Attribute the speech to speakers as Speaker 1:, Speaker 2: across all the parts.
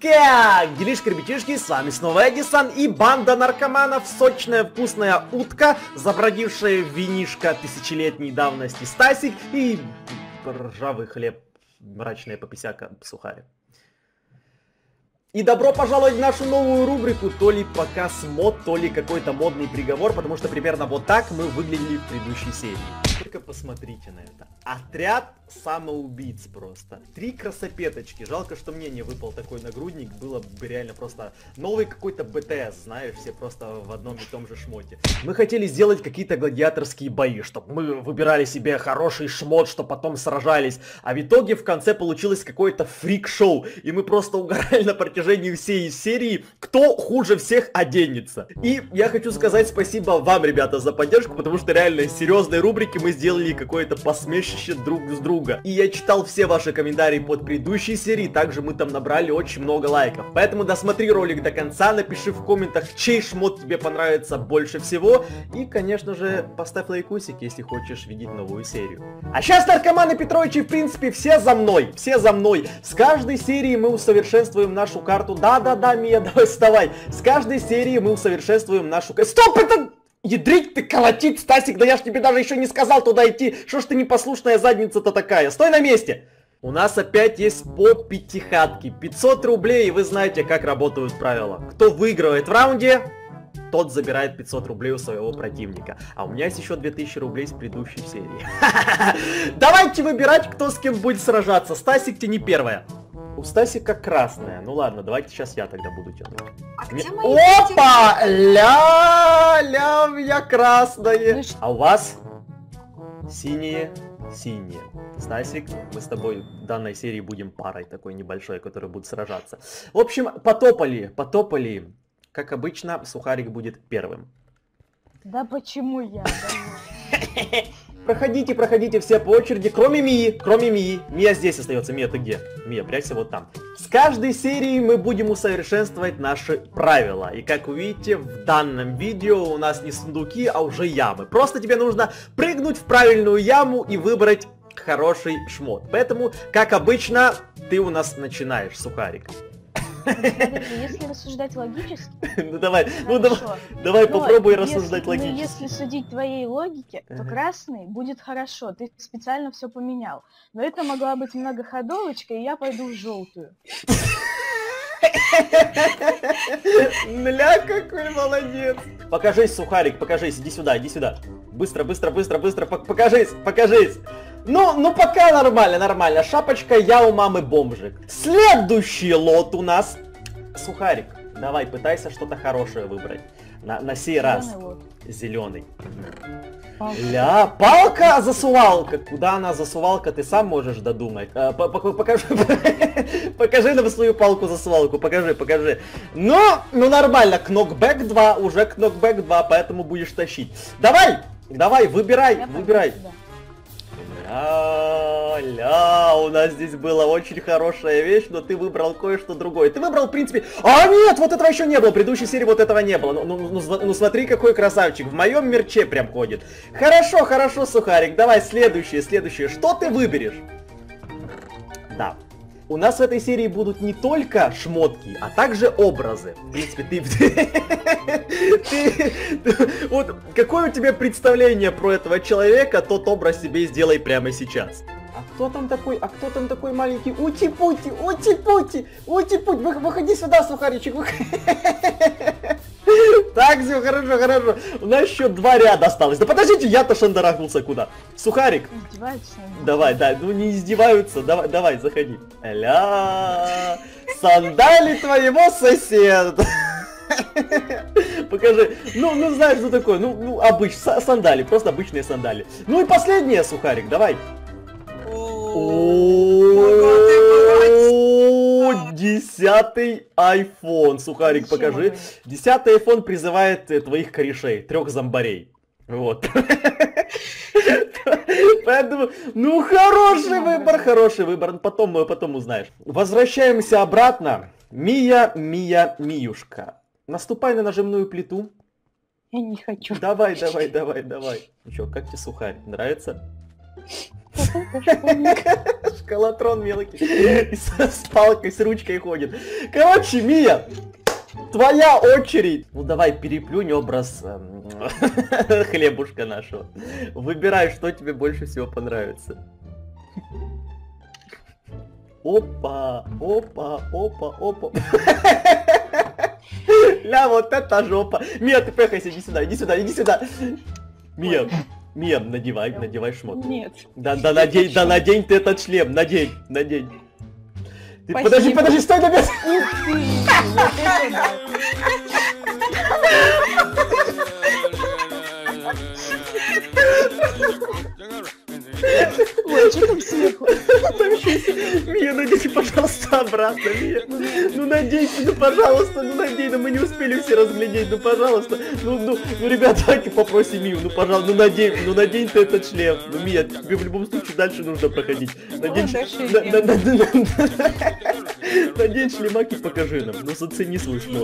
Speaker 1: Как? Делишки, ребятишки, с вами снова Эдисон и банда наркоманов, сочная вкусная утка, забродившая винишко тысячелетней давности Стасик и ржавый хлеб, мрачная пописяка сухарик. И добро пожаловать в нашу новую рубрику, то ли показ мод, то ли какой-то модный приговор, потому что примерно вот так мы выглядели в предыдущей серии. Только посмотрите на это. Отряд самоубийц просто. 3 красопеточки. Жалко, что мне не выпал такой нагрудник. Было бы реально просто новый какой-то БТС, знаешь, все просто в одном и том же шмоте. Мы хотели сделать какие-то гладиаторские бои, чтобы мы выбирали себе хороший шмот, чтобы потом сражались. А в итоге в конце получилось какое-то фрик-шоу. И мы просто угорали на протяжении всей серии, кто хуже всех оденется. И я хочу сказать спасибо вам, ребята, за поддержку, потому что реально из серьезной рубрики мы сделали какое-то посмешище друг с друга. И я читал все ваши комментарии под предыдущей серией, также мы там набрали очень много лайков. Поэтому досмотри ролик до конца, напиши в комментах, чей шмот тебе понравится больше всего. И, конечно же, поставь лайкусик, если хочешь видеть новую серию. А сейчас, наркоманы Петровичи, в принципе, все за мной, все за мной. С каждой серии мы усовершенствуем нашу карту. Да-да-да, Мия, давай вставай. С каждой серии мы усовершенствуем нашу карту. Стоп, это... Ядрить ты, колотить, Стасик, да я ж тебе даже еще не сказал туда идти. Что ж ты непослушная задница-то такая? Стой на месте! У нас опять есть по пятихатке. 500 рублей, и вы знаете, как работают правила. Кто выигрывает в раунде, тот забирает 500 рублей у своего противника. А у меня есть еще 2000 рублей с предыдущей серии. Давайте выбирать, кто с кем будет сражаться. Стасик, ты не первая. У Стасика красная. Ну ладно, давайте сейчас я тогда буду тянуть. Опа! Ля, у меня красное. А у вас синие. Стасик, мы с тобой в данной серии будем парой такой небольшой, которая будет сражаться. В общем, потопали. Как обычно, Сухарик будет первым.
Speaker 2: Да почему я?
Speaker 1: Проходите все по очереди, кроме Мии. Мия здесь остается. Мия, ты где? Мия, прячься вот там. С каждой серии мы будем усовершенствовать наши правила. И как вы видите, в данном видео у нас не сундуки, а уже ямы. Просто тебе нужно прыгнуть в правильную яму и выбрать хороший шмот. Поэтому, как обычно, ты у нас начинаешь, Сухарик.
Speaker 2: Если рассуждать логически...
Speaker 1: Ну давай попробуй рассуждать логически.
Speaker 2: Если судить твоей логике, то красный будет хорошо, ты специально все поменял. Но это могла быть многоходовочка, и я пойду в желтую.
Speaker 1: Мля, какой молодец. Покажись, Сухарик, покажись, иди сюда. Быстро, покажись. Ну пока нормально. Шапочка, я у мамы бомжик. Следующий лот у нас. Сухарик, давай, пытайся что-то хорошее выбрать. На сей раз. Зеленый. Ля, палка-засувалка. Куда она засувалка, ты сам можешь додумать. Покажи нам свою палку-засувалку, покажи. Ну нормально, кнокбэк 2, уже кнокбэк 2, поэтому будешь тащить. Давай, выбирай. Ля, у нас здесь была очень хорошая вещь, но ты выбрал кое-что другое. Ты выбрал, в принципе... А, нет, вот этого еще не было. В предыдущей серии вот этого не было. Ну смотри, какой красавчик. В моем мерче прям ходит. Хорошо, Сухарик. Давай, следующее. Что ты выберешь? Да. У нас в этой серии будут не только шмотки, а также образы. В принципе, вот какое у тебя представление про этого человека, тот образ себе сделай прямо сейчас. А кто там такой маленький? Ути-пути! Выходи сюда, Сухаричек! Так, все, хорошо. У нас еще 2 ряда осталось. Да подождите, я-то шандарахнулся куда? Сухарик. Давай, ну не издеваются. Давай, заходи. Ля, сандали твоего соседа. Покажи. Ну знаешь, что такое? Ну сандали, просто обычные сандали. Ну и последнее, Сухарик, давай. 10-й iPhone. Сухарик, покажи. 10-й iPhone призывает твоих корешей, 3 зомбарей. Вот. Поэтому, ну хороший выбор. Потом узнаешь. Возвращаемся обратно. Миюшка. Наступай на нажимную плиту.
Speaker 2: Я не хочу.
Speaker 1: Давай. Ну что, как тебе Сухарик? Нравится? Шкалатрон мелкий. С палкой, с ручкой ходит. Короче, Мия, твоя очередь. Ну давай переплюнь образ хлебушка нашего. Выбирай, что тебе больше всего понравится. Опа, опа, опа, опа. Ля, вот это жопа. Мия, ты пехайся, иди сюда, иди сюда, иди сюда. Мия, Мия, надевай шмот.
Speaker 2: Нет.
Speaker 1: Да надень ты этот шлем, надень. Ты, подожди, стой на месте.
Speaker 2: Ой, что там сверху?
Speaker 1: Мия, наденьте, пожалуйста, обратно, Мия. Ну наденьте, ну пожалуйста, ну надень, ну мы не успели все разглядеть, ну пожалуйста. Ну, ребят, давайте попросим Мию, ну пожалуйста, ну надень ты этот шлем. Ну, Мия, тебе в любом случае дальше нужно проходить. Надень шлемак и покажи нам, ну зацени свой шмот.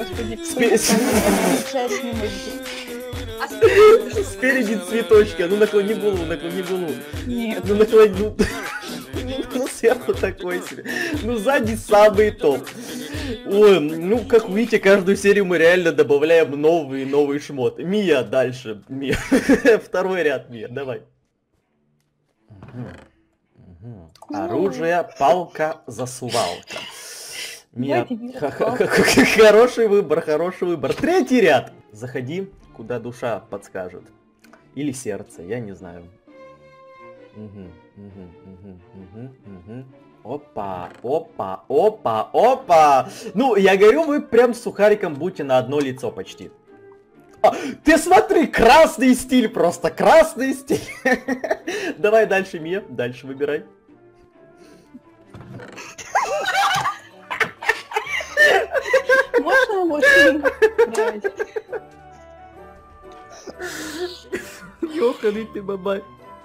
Speaker 1: Спереди цветочки, ну наклони голову.
Speaker 2: Нет.
Speaker 1: Ну наклони, ну сверху такой себе. Ну сзади самый топ. Ой, ну как видите, каждую серию мы реально добавляем новый шмот. Мия дальше, Мия. Второй ряд, Мия, давай. Оружие, палка, засувалка. Мия, хороший выбор. Третий ряд. Заходи, куда душа подскажет. Или сердце, я не знаю. Опа. Ну, я говорю, вы прям с сухариком будете на одно лицо почти. Ты смотри, красный стиль просто, красный стиль. Давай дальше, Мия, дальше выбирай.
Speaker 2: Можно?
Speaker 1: Ёханый ты, бабай.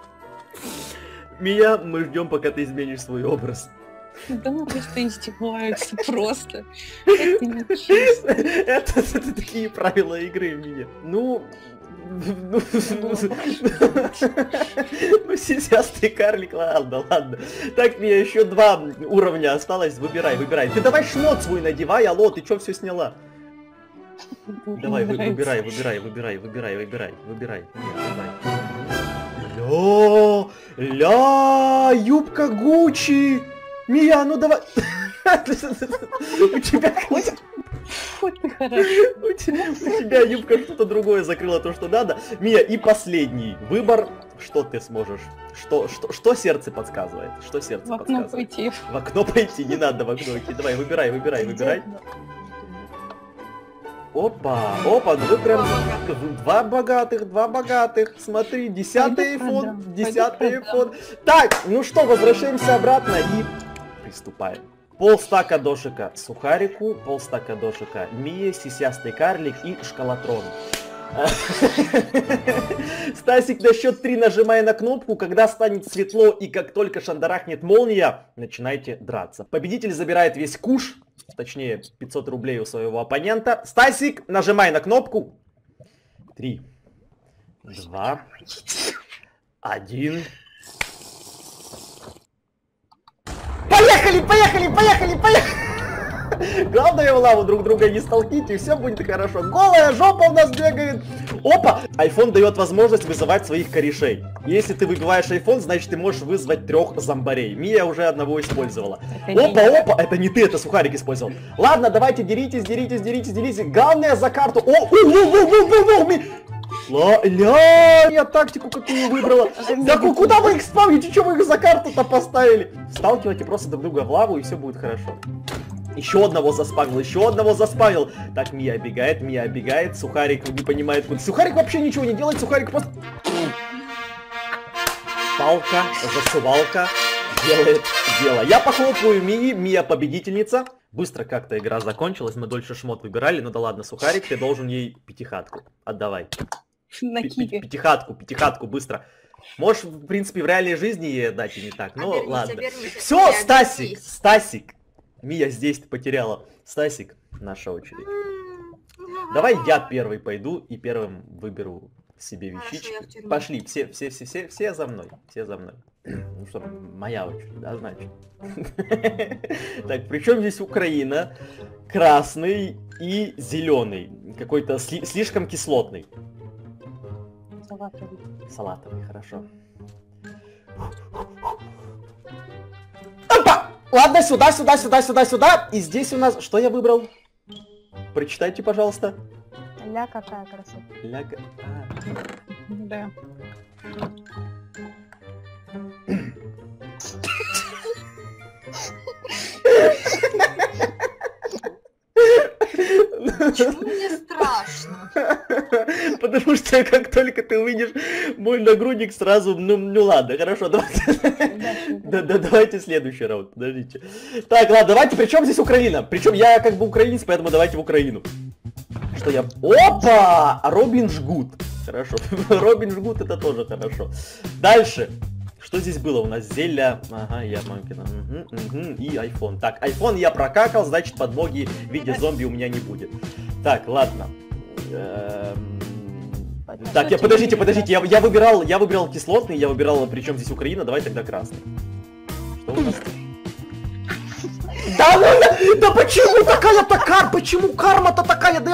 Speaker 1: Мия, мы ждем, пока ты изменишь свой образ.
Speaker 3: Да ну просто издеваются, просто. Это нечестно.
Speaker 1: Это такие правила игры, Мия. Ну, сисястый карлик, ладно. Так, Мия, еще 2 уровня осталось, выбирай. Ты давай шмот свой надевай, алло, ты чё все сняла? Давай, выбирай. Ля, юбка Гуччи. Мия, ну давай. У тебя...
Speaker 3: Вот ты хорошо.
Speaker 1: У тебя юбка что-то другое закрыла то, что надо. Мия, и последний выбор. Что ты сможешь? Что сердце подсказывает?
Speaker 3: В окно пойти.
Speaker 1: В окно пойти, не надо в окно идти. Давай, выбирай. Опа, ну вы прям два богатых. Смотри, 10-й iPhone. Так, ну что, возвращаемся обратно и приступаем. Полстака дошика сухарику, полстака дошика Мия, сисястый карлик и шкалатрон. Стасик, на счет 3 нажимай на кнопку, когда станет светло и как только шандарахнет молния, начинайте драться. Победитель забирает весь куш, точнее 500 рублей у своего оппонента. Стасик, нажимай на кнопку. 3, 2, 1. Поехали! Главное в лаву друг друга не столкните, и все будет хорошо. Голая жопа у нас бегает. Опа! Айфон дает возможность вызывать своих корешей. Если ты выбиваешь айфон, значит ты можешь вызвать 3 зомбарей. Мия уже одного использовала. Опа! Это не ты, это сухарик использовал. Ладно, давайте деритесь. Главное за карту. Ля, я тактику какую выбрала. Да куда вы их спавните? Че вы их за карту-то поставили? Сталкивайте просто друг друга в лаву, и все будет хорошо. Еще одного заспавнил. Так, Мия оббегает, Сухарик не понимает, куда. Сухарик вообще ничего не делает, Сухарик просто... Палка, засувалка делает дело. Я похлопаю Мии, Мия победительница. Быстро как-то игра закончилась, мы дольше шмот выбирали, ну да ладно, Сухарик, ты должен ей 5-хатку. Отдавай.
Speaker 3: На киви.
Speaker 1: 5-хатку, быстро. Можешь, в принципе, в реальной жизни ей отдать и не так, но ладно. Все, Стасик. Мия здесь ты потеряла. Стасик, наша очередь. Давай я первый пойду и первым выберу себе вещички. Пошли, все за мной. Ну что, моя очередь, да, значит. Так, причем здесь Украина, красный и зеленый. Какой-то слишком кислотный.
Speaker 3: Салатовый.
Speaker 1: Салатовый, хорошо. Опа! Ладно, сюда, сюда, сюда, сюда, сюда. И здесь у нас... Что я выбрал? Прочитайте, пожалуйста.
Speaker 2: Ля, какая красота.
Speaker 1: Ля...
Speaker 3: Да.
Speaker 4: Почему мне страшно?
Speaker 1: Потому что как только ты увидишь мой нагрудник, сразу, ну ладно, хорошо, давайте следующий раунд, подождите. Так, ладно, давайте, причем здесь Украина? Причем я как бы украинец, поэтому давайте в Украину. Что я... Опа! Робин Жгут. Хорошо, Робин Жгут это тоже хорошо. Дальше. Что здесь было у нас? Зелья, ага, я мамкина, и iPhone. Так, iPhone я прокакал, значит подмоги в виде зомби у меня не будет. Так, ладно. Так, подождите, я выбирал кислотный, я выбирал, причем здесь Украина, давай тогда красный. Что у нас? Да почему такая-то карма? Почему карма-то такая? Да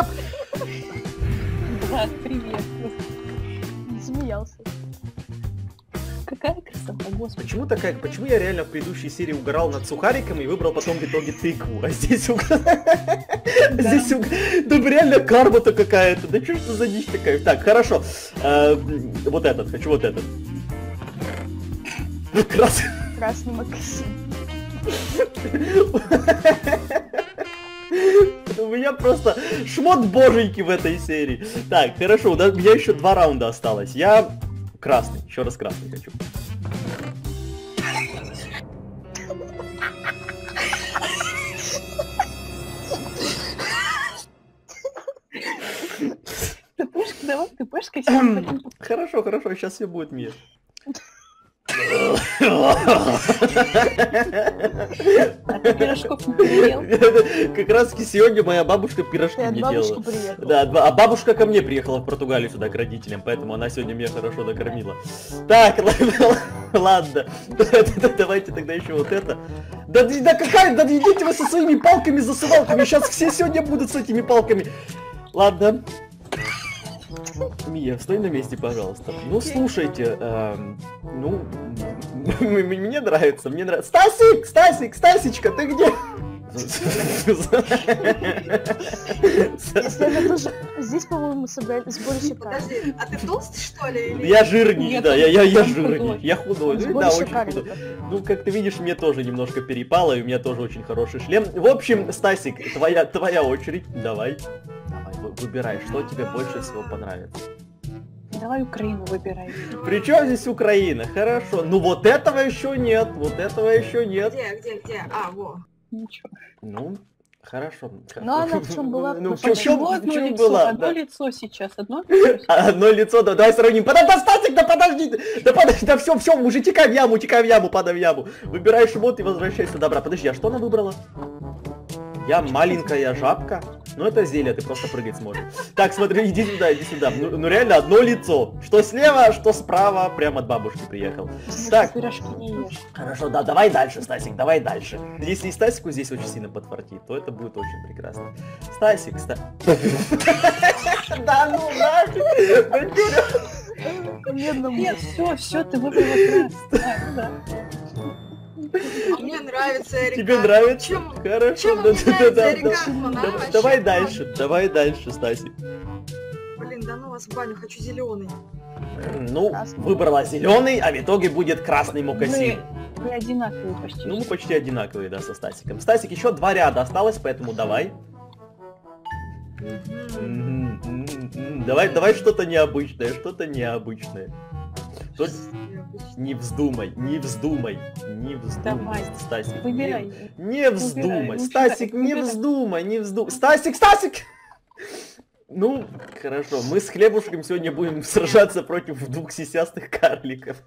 Speaker 3: Да, привет.
Speaker 2: Смеялся.
Speaker 3: Какая красота, господи.
Speaker 1: Почему я реально в предыдущей серии угорал над сухариками и выбрал потом в итоге тыкву, а здесь да реально карма-то какая-то, да что это за дичь такая? Так, хорошо, вот этот, хочу вот этот.
Speaker 2: Красный макасин.
Speaker 1: У меня просто шмот боженьки в этой серии. Так, хорошо, у меня еще 2 раунда осталось. Я красный, еще раз красный хочу.
Speaker 3: Ты пышка, давай, ты пышка.
Speaker 1: Хорошо, сейчас все будет мир.
Speaker 3: А ты пирожков не переел?
Speaker 1: Как раз таки сегодня моя бабушка пирожки мне делала. Да, а бабушка ко мне приехала в Португалию сюда к родителям, поэтому она сегодня меня хорошо накормила. Так, ладно. Давайте тогда еще вот это. Да идите вы со своими палками-засывалками, сейчас все сегодня будут с этими палками. Ладно. Мия, стой на месте, пожалуйста. Ну, слушайте, мне нравится. Стасичка, ты где?
Speaker 2: Здесь, по-моему, сборище.
Speaker 4: Подожди, а ты толстый, что ли?
Speaker 1: Я жирный, да, я жирный. Я худой, да, очень
Speaker 2: худой.
Speaker 1: худой. Ну, как ты видишь, мне тоже немножко перепало, и у меня тоже очень хороший шлем. В общем, Стасик, твоя очередь. Давай, выбирай, что тебе больше всего понравится.
Speaker 3: Давай Украину выбирай.
Speaker 1: Причем здесь Украина? Хорошо. Ну вот этого еще нет.
Speaker 4: Где? А, во.
Speaker 3: Ничего.
Speaker 1: Ну, хорошо.
Speaker 2: Ну она в чем была?
Speaker 1: Ну, в
Speaker 3: Одно
Speaker 1: чем
Speaker 3: лицо,
Speaker 1: была?
Speaker 3: одно
Speaker 1: Да.
Speaker 3: лицо сейчас, одно лицо.
Speaker 1: Одно лицо, да, давай сравним. Стасик, да подожди, да все, мужик, текай в яму, падай в яму. Выбираешь шмот и возвращайся добра. Подожди, а что она выбрала? Я маленькая жабка. Ну это зелье, ты просто прыгать сможешь. Так, смотри, иди сюда. Ну реально одно лицо. Что слева, что справа, прямо от бабушки приехал. Так.
Speaker 3: Пирожки не ешь.
Speaker 1: Хорошо, да, давай дальше, Стасик, давай дальше. Если и Стасику здесь очень сильно подфартит, то это будет очень прекрасно. Стасик. Да ну нафиг.
Speaker 3: Нет, все, ты выбрала красный.
Speaker 4: А мне нравится Эрика.
Speaker 1: Тебе нравится?
Speaker 4: Чем
Speaker 1: Хорошо,
Speaker 4: мне нравится Эрика?
Speaker 1: Давай дальше, Стасик.
Speaker 4: Блин, да ну вас в баню, хочу зеленый.
Speaker 1: Ну, выбрала зеленый, а в итоге будет красный мокасин.
Speaker 3: Мы одинаковые почти.
Speaker 1: Ну, мы почти одинаковые, да, со Стасиком. Стасик, еще 2 ряда осталось, поэтому давай. Давай что-то необычное, Тут не вздумай,
Speaker 3: Давай.
Speaker 1: Стасик.
Speaker 3: Выбирай.
Speaker 1: Не вздумай,
Speaker 3: Выбирай.
Speaker 1: Стасик, не
Speaker 3: Выбирай.
Speaker 1: вздумай. Стасик! Ну, хорошо, мы с Хлебушком сегодня будем сражаться против 2 сисястых карликов.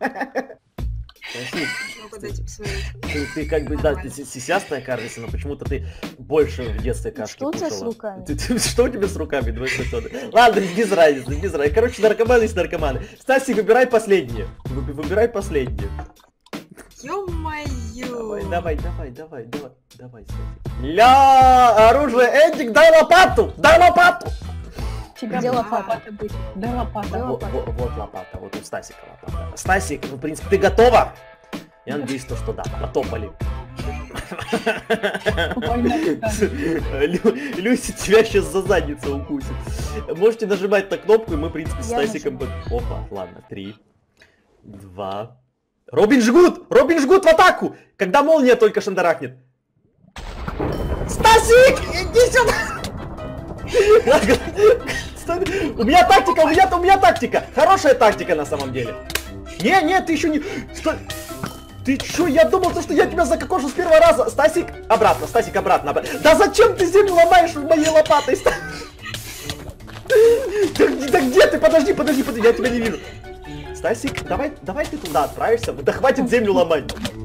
Speaker 4: Ну, подайте посмотреть.
Speaker 1: Ты как бы, да, ты сисястая карлица, но почему-то ты больше в детстве кашки
Speaker 2: Что у тебя с
Speaker 1: кушала.
Speaker 2: руками?
Speaker 1: Что у тебя с руками? Ладно, без разницы. Короче, наркоманы есть наркоманы. Стасик, выбирай последнее. Выбирай последнее.
Speaker 4: Ё-моё.
Speaker 1: Давай, Стасик. Ля, оружие, Эдик, дай лопату! Дай лопату!
Speaker 3: Тебя
Speaker 2: Где
Speaker 3: будет
Speaker 2: лопата?
Speaker 3: будет. Дай лопата.
Speaker 1: Вот лопата, вот у Стасика лопата. Стасик, ну, в принципе, ты готова? Я надеюсь, что да, потопали. Люся тебя сейчас за задницу укусит. Можете нажимать на кнопку, и мы, в принципе, с Стасиком... Опа, ладно, 3, 2... Робин жгут! Робин жгут в атаку! Когда молния только шандарахнет. Стасик! Иди сюда! У меня тактика! Хорошая тактика на самом деле. Не, ты еще не... Ты чё? Я думал, что я тебя закокошу с первого раза. Стасик, обратно. Да зачем ты землю ломаешь моей лопатой? Да где ты? Подожди, я тебя не вижу. Стасик, давай ты туда отправишься. Да хватит землю ломать.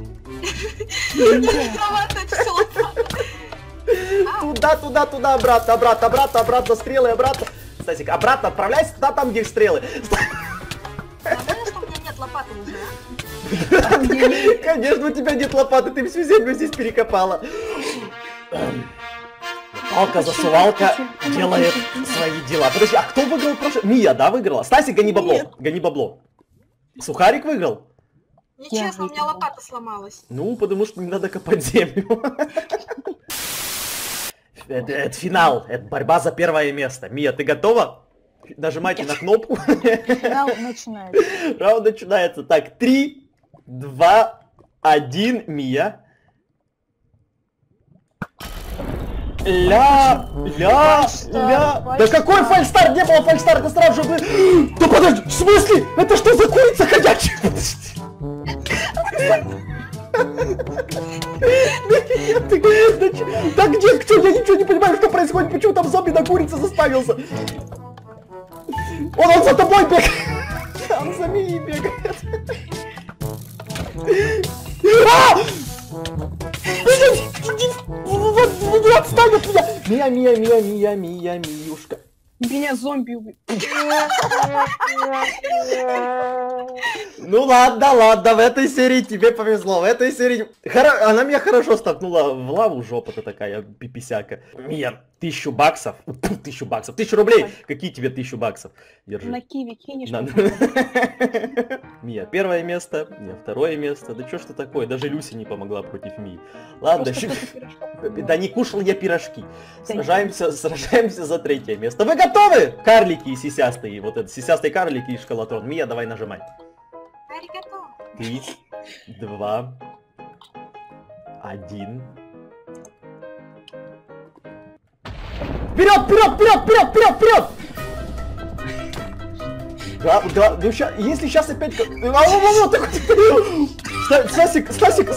Speaker 1: Туда, обратно, стрелы, обратно. Стасик, обратно отправляйся туда, там, где стрелы.
Speaker 4: Нормально, что у меня нет лопаты уже, а?
Speaker 1: Конечно, у тебя нет лопаты, ты всю землю здесь перекопала. Палка-засувалка делает свои дела. Подожди, а кто выиграл прошлый? Мия, да, выиграла? Стасик, гони бабло. Сухарик выиграл?
Speaker 4: Нечестно, у меня лопата сломалась.
Speaker 1: Ну, потому что не надо копать землю. Это финал, это борьба за первое место. Мия, ты готова? Нажимайте на кнопку.
Speaker 2: Раунд начинается.
Speaker 1: Раунд начинается. Так, 3, 2, 1, Мия. Ля. Да какой фальстарт? Не было фальстарта, сразу же... Да подожди, в смысле? Это что за курица ходячая? Да где? Кто? Я ничего не понимаю, что происходит. Почему там зомби на курице заставился? Он за тобой бегает! Он за Мией бегает! Отстань от меня! Миюшка.
Speaker 3: Меня зомби убил.
Speaker 1: Ну ладно, в этой серии тебе повезло, в этой серии... Она меня хорошо столкнула в лаву, жопа-то такая, пиписяка. Мия, 1000 баксов, 1000 баксов, 1000 рублей! Какие тебе 1000 баксов? Держи.
Speaker 3: На киви кинешь.
Speaker 1: Мия, первое место, Мия, второе место. Да чё ж ты такое, даже Люся не помогла против Мии. Ладно, да не кушал я пирожки. Сражаемся за третье место. Вы готовы? Карлики и сисястые, вот это, сисястые карлики и шкалатрон. Мия, давай нажимай. 3, 2, 1. Вперед! Да, ну ща, если сейчас опять... Стасик!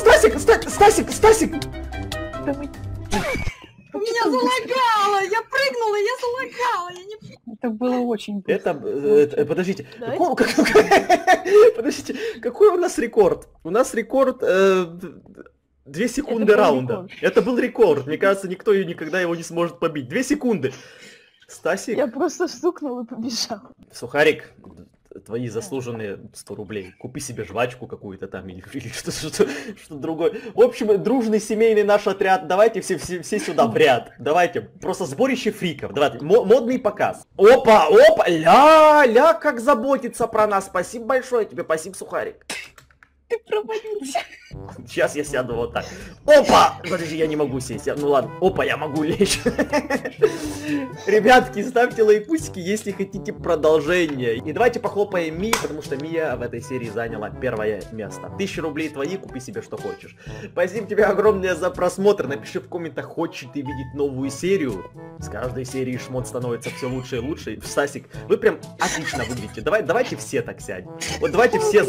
Speaker 4: Меня залагало! Я прыгнула, я залагала!
Speaker 3: Это было очень быстро.
Speaker 1: Подождите. Подождите, какой у нас рекорд? У нас рекорд 2 секунды раунда. Это был рекорд. Мне кажется, никто никогда его не сможет побить. 2 секунды. Стасик.
Speaker 2: Я просто стукнул и побежал.
Speaker 1: Сухарик, твои заслуженные 100 рублей. Купи себе жвачку какую-то там или что-то другое. В общем, дружный семейный наш отряд. Давайте все сюда в ряд. Давайте. Просто сборище фриков. Давайте. Модный показ. Опа! Ля, как заботится про нас. Спасибо большое тебе. Спасибо, Сухарик.
Speaker 3: Ты провалился.
Speaker 1: Сейчас я сяду вот так. Опа! Подожди, я не могу сесть. Ну ладно. Опа, я могу лечь. Ребятки, ставьте лайкусики, если хотите продолжение. И давайте похлопаем Мии, потому что Мия в этой серии заняла первое место. 1000 рублей твои, купи себе что хочешь. Спасибо тебе огромное за просмотр. Напиши в комментах, хочешь ты видеть новую серию. С каждой серии шмот становится все лучше и лучше. Стасик, вы прям отлично выглядите. Давайте все так сядем. Вот давайте все...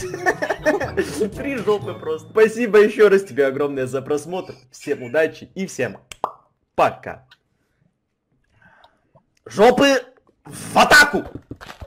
Speaker 1: 3 жопы просто. Спасибо еще раз тебе огромное за просмотр. Всем удачи и всем пока. Жопы в атаку!